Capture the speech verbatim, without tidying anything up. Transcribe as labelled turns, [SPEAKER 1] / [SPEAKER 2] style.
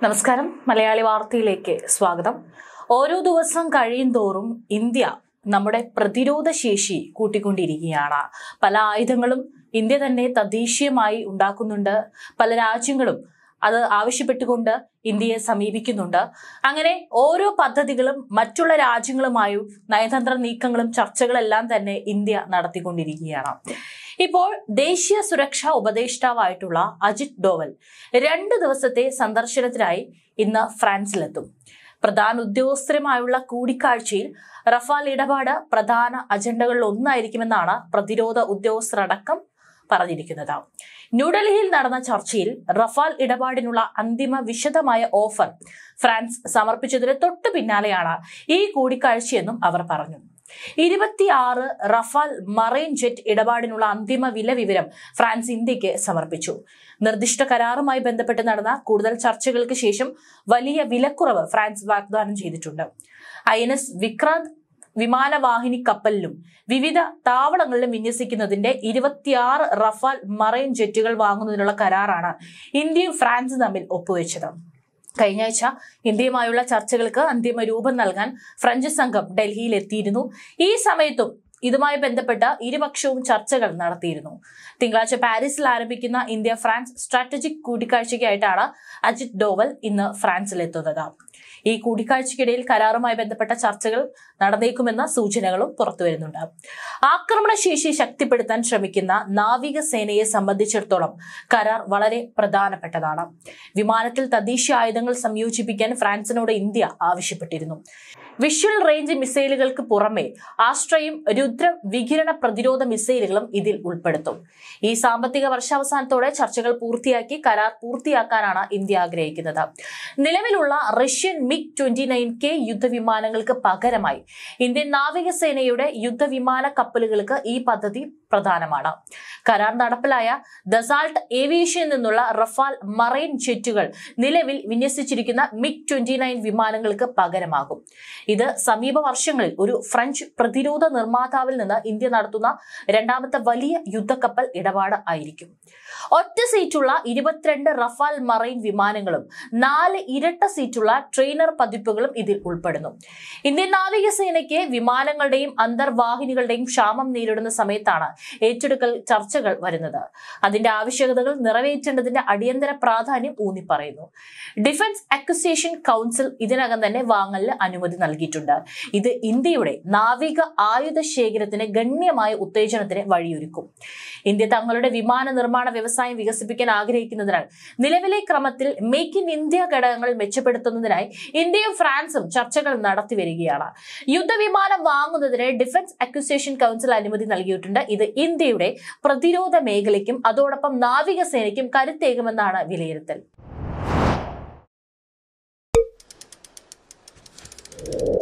[SPEAKER 1] നമസ്കാരം മലയാളി വാർത്തയിലേക്ക് സ്വാഗതം. ഓരോ ദിവസം കഴിയുന്തോറും ഇന്ത്യ നമ്മുടെ പ്രതിരോധ ശേഷി കൂട്ടിക്കൊണ്ടിരിക്കുകയാണ്. പല ആയുധങ്ങളും ഇന്ത്യ തന്നെ തദ്ദേശീയമായി ഉണ്ടാക്കുന്നുണ്ട്. പല രാജ്യങ്ങളും അത് ആവശ്യപ്പെട്ടുകൊണ്ട് ഇന്ത്യയെ സമീപിക്കുന്നുണ്ട്. അങ്ങനെ ഓരോ പദ്ധതികളും മറ്റുള്ള രാജ്യങ്ങളുമായും നയതന്ത്ര നീക്കങ്ങളും ചർച്ചകളെല്ലാം തന്നെ ഇന്ത്യ നടത്തിക്കൊണ്ടിരിക്കുകയാണ്. ഇപ്പോൾ ദേശീയ സുരക്ഷാ ഉപദേഷ്ടാവായിട്ടുള്ള അജിത് ഡോവൽ രണ്ട് ദിവസത്തെ സന്ദർശനത്തിനായി ഇന്ന് ഫ്രാൻസിലെത്തും. പ്രധാന ഉദ്യോഗസ്ഥരുമായുള്ള കൂടിക്കാഴ്ചയിൽ റഫാൽ ഇടപാട് പ്രധാന അജണ്ടകളിൽ ഒന്നായിരിക്കുമെന്നാണ് പ്രതിരോധ ഉദ്യോഗസ്ഥരടക്കം പറഞ്ഞിരിക്കുന്നത്. ന്യൂഡൽഹിയിൽ നടന്ന ചർച്ചയിൽ റഫാൽ ഇടപാടിനുള്ള അന്തിമ വിശദമായ ഓഫർ ഫ്രാൻസ് സമർപ്പിച്ചതിന് തൊട്ടു പിന്നാലെയാണ് ഈ കൂടിക്കാഴ്ചയെന്നും അവർ പറഞ്ഞു. ഇരുപത്തിയാറ് റഫാൽ മറൈൻ ജെറ്റ് ഇടപാടിനുള്ള അന്തിമ വില വിവരം ഫ്രാൻസ് ഇന്ത്യക്ക് സമർപ്പിച്ചു. നിർദ്ദിഷ്ട കരാറുമായി ബന്ധപ്പെട്ട് നടന്ന കൂടുതൽ ചർച്ചകൾക്ക് ശേഷം വലിയ വിലക്കുറവ് ഫ്രാൻസ് വാഗ്ദാനം ചെയ്തിട്ടുണ്ട്. ഐ എൻ എസ് വിക്രാന്ത് വിമാനവാഹിനി കപ്പലിലും വിവിധ താവളങ്ങളിലും വിന്യസിക്കുന്നതിന്റെ ഇരുപത്തിയാറ് റഫാൽ മറൈൻ ജെറ്റുകൾ വാങ്ങുന്നതിനുള്ള കരാറാണ് ഇന്ത്യയും ഫ്രാൻസും തമ്മിൽ ഒപ്പുവെച്ചത്. കഴിഞ്ഞ ആഴ്ച ഇന്ത്യയുമായുള്ള ചർച്ചകൾക്ക് അന്തിമ രൂപം നൽകാൻ ഫ്രഞ്ച് സംഘം ഡൽഹിയിൽ എത്തിയിരുന്നു. ഈ സമയത്തും ഇതുമായി ബന്ധപ്പെട്ട ഇരുപക്ഷവും ചർച്ചകൾ നടത്തിയിരുന്നു. തിങ്കളാഴ്ച പാരീസിൽ ആരംഭിക്കുന്ന ഇന്ത്യ ഫ്രാൻസ് സ്ട്രാറ്റജിക് കൂടിക്കാഴ്ചയ്ക്കായിട്ടാണ് അജിത് ഡോവൽ ഇന്ന് ഫ്രാൻസിലെത്തുന്നത്. ഈ കൂടിക്കാഴ്ചയ്ക്കിടയിൽ കരാറുമായി ബന്ധപ്പെട്ട ചർച്ചകൾ നടന്നേക്കുമെന്ന സൂചനകളും പുറത്തുവരുന്നുണ്ട്. ആക്രമണശേഷി ശക്തിപ്പെടുത്താൻ ശ്രമിക്കുന്ന നാവികസേനയെ സംബന്ധിച്ചിടത്തോളം കരാർ വളരെ പ്രധാനപ്പെട്ടതാണ്. വിമാനത്തിൽ തദ്ദേശീയ ആയുധങ്ങൾ സംയോജിപ്പിക്കാൻ ഫ്രാൻസിനോട് ഇന്ത്യ ആവശ്യപ്പെട്ടിരുന്നു. വിഷ്വൽ റേഞ്ച് മിസൈലുകൾക്ക് പുറമെ ആസ്ട്രയും രുദ്രം വികിരണ പ്രതിരോധ മിസൈലുകളും ഇതിൽ ഉൾപ്പെടുത്തും. ഈ സാമ്പത്തിക വർഷാവസാനത്തോടെ ചർച്ചകൾ പൂർത്തിയാക്കി കരാർ പൂർത്തിയാക്കാനാണ് ഇന്ത്യ ആഗ്രഹിക്കുന്നത്. നിലവിലുള്ള Russian MiG twenty nine K യുദ്ധവിമാനങ്ങൾക്ക് പകരമായി ഇന്ത്യൻ നാവികസേനയുടെ യുദ്ധവിമാന കപ്പലുകൾക്ക് ഈ പദ്ധതി പ്രധാനമാണ്. കരാർ നടപ്പിലായ ദസാൾട്ട് ഏവിയേഷനിൽ നിന്നുള്ള റഫാൽ മറൈൻ ജെറ്റുകൾ നിലവിൽ വിന്യസിച്ചിരിക്കുന്ന മിഗ് ട്വന്റി നയൻ വിമാനങ്ങൾക്ക് പകരമാകും. ഇത് സമീപ വർഷങ്ങളിൽ ഒരു ഫ്രഞ്ച് പ്രതിരോധ നിർമ്മാതാവിൽ നിന്ന് ഇന്ത്യ നടത്തുന്ന രണ്ടാമത്തെ വലിയ യുദ്ധക്കപ്പൽ ഇടപാട് ആയിരിക്കും. ഒറ്റ സീറ്റുള്ള ഇരുപത്തിരണ്ട് റഫാൽ മറൈൻ വിമാനങ്ങളും നാല് ഇരട്ട സീറ്റുള്ള ട്രെയിനർ പതിപ്പുകളും ഇതിൽ ഉൾപ്പെടുന്നു. ഇന്ത്യൻ നാവികസേനയ്ക്ക് വിമാനങ്ങളുടെയും അന്തർവാഹിനികളുടെയും ക്ഷാമം നേരിടുന്ന സമയത്താണ് ഏറ്റെടുക്കൽ ചർച്ചകൾ വരുന്നത്. അതിന്റെ ആവശ്യകതകൾ നിറവേറ്റേണ്ടതിന്റെ അടിയന്തര പ്രാധാന്യം ഊന്നിപ്പറയുന്നു. ഡിഫൻസ് അക്വിസിഷൻ കൗൺസിൽ ഇതിനകം തന്നെ വാങ്ങലിന് അനുമതി നൽകിയിട്ടുണ്ട്. ഇത് ഇന്ത്യയുടെ നാവിക ആയുധ ശേഖരത്തിന് ഗണ്യമായ ഉത്തേജനത്തിന് വഴിയൊരുക്കും. ഇന്ത്യ തങ്ങളുടെ വിമാന നിർമ്മാണ വ്യവസായം വികസിപ്പിക്കാൻ ആഗ്രഹിക്കുന്നതിനാൽ നിലവിലെ ക്രമത്തിൽ മേക്ക് ഇൻ ഇന്ത്യ ഘടകങ്ങൾ മെച്ചപ്പെടുത്തുന്നതിനായി ഇന്ത്യയും ഫ്രാൻസും ചർച്ചകൾ നടത്തി വരികയാണ്. യുദ്ധവിമാനം വാങ്ങുന്നതിന് ഡിഫൻസ് അക്വിസിഷൻ കൗൺസിൽ അനുമതി നൽകിയിട്ടുണ്ട്. ഇത് ഇന്ത്യയുടെ പ്രതിരോധ മേഖലയ്ക്കും അതോടൊപ്പം നാവികസേനയ്ക്കും കരുത്തേകുമെന്നാണ് വിലയിരുത്തൽ.